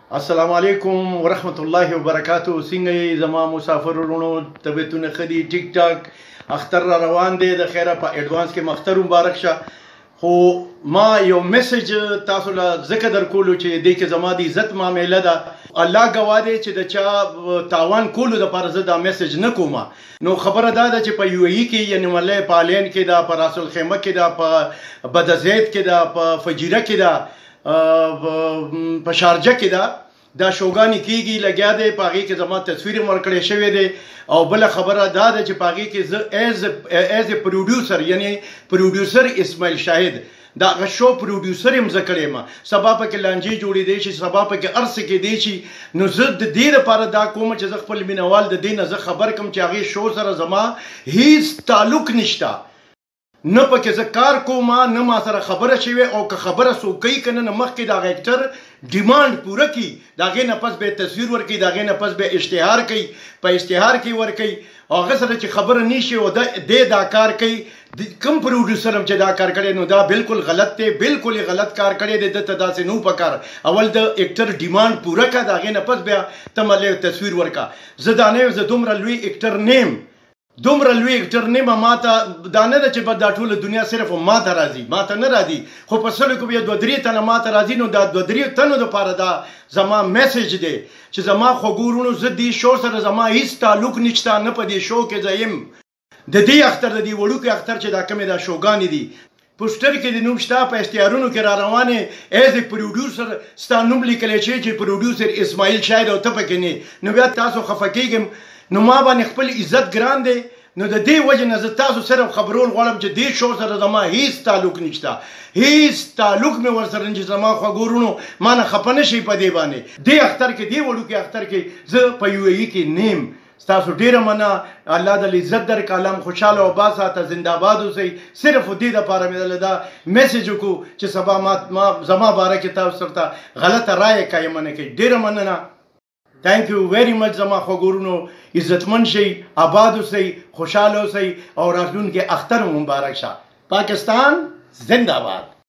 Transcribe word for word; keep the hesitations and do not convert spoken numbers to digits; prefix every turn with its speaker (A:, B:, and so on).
A: السلام علیکم ورحمت الله وبرکاتہ. څنګه زما مسافر ورونو طبیعتونه خدي ټیک ټاک اختر را روان دی د خیره په ایڈوانس کې مختر مبارک شه. خو ما یو میسج تاسو له ذکر در کولو چې دې کې زما د عزت معاملې ده. الله گواه دی چې د چا تاوان کولو د پاره زه دا میسج نه کوم. نو خبره دا ده چې په یو ای کې یعنی ملای په الین کې دا په راس الخیمه کې دا په بدزید کې دا په فجیره کې دا په شارجه کې دا دا شوګانی کیږي لګیا دی. پاغي کې زما تصویر ورکړې شوی دی او بل خبره دا ده چې پاغي کې زه ایز ایز ا پروډوسر یعنی پروډوسر اسماعیل شاهد دا غشو پروډوسر هم ذکرې ما سبا په کې لانجی جوړې دی شي سبا په کې ارس کې دی شي. نو زه د دې لپاره دا کوم چې زه خپل مینوال د دین زه خبر کوم چې هغه شو سره زما هیڅ تعلق نشته. نه پکې زه کار کوم نه ما سره خبره شوی او که خبره سو کوي کنه نه مخکې دا اکټر ډیماند پوره کی داغه نه پس به تصویر ورکی داغه نه پس به اشتهار کوي په اشتهار کې ورکی هغه سره چې خبره نشي او د دا کار کوي کم پروډوسر هم چې دا کار کړي نو دا بالکل غلط دی بالکل غلط کار کړي دی د تداسې نو پکار اول د اکټر ډیماند پوره کا داغه نه پس بیا تمله تصویر ورکا. زدانه ز دومره لوی اکټر نیم دومره لوی اکټر نیمه ماته دا نه ده چې په دا ټوله دنیا صرف ماته راځي ماته نه راځي خو په سلو کې بیا دوه درې تنه ماته راځي. نو دا دوه درې تنو دپاره دا زما میسج دی چې زما خوږو وروڼو زه دې شو سره زما هیڅ تعلق نشته نه په دې شو کې زه یم د دې اختر د دې وړوکي اختر چې دا کمې دا شوګانې دي پوسټر کې د نوم شته په اشتهارونو کې را روانې ایز ا پروډوسر ستا نوم لیکلی چې چې پروډوسر اسماعیل شاهد او ته پکې نه نو بیا تاسو خفه کېږم. نو ما باندې خپل عزت ګران دی. نو د دې وجه نه زه تاسو صرف خبرول غواړم چې دې شو سره زما هیڅ تعلق نشته هیڅ تعلق مې ورسره نشته. زما خوږو وروڼو ما نه خفه نه شئ په دې باندې دې اختر کې دې وړوکي اختر کې زه په یو ای کې نیم. ستاسو ډیره مننه. الله د عزت در کالم خوشاله او باساته زنده باد اوسئ. صرف دې دپاره مې دا میسج وکړو چې سبا ما زما باره کې تاسو سره غلطه رایه قایمه نه کړئ. ډیره مننه. تھینک یو ویری مچ زما خوږورونو. عزتمن شئ آباد اوسئ خوشحاله اوسئ او راتلونکي اختر مبارک شه. پاکستان زنده باد.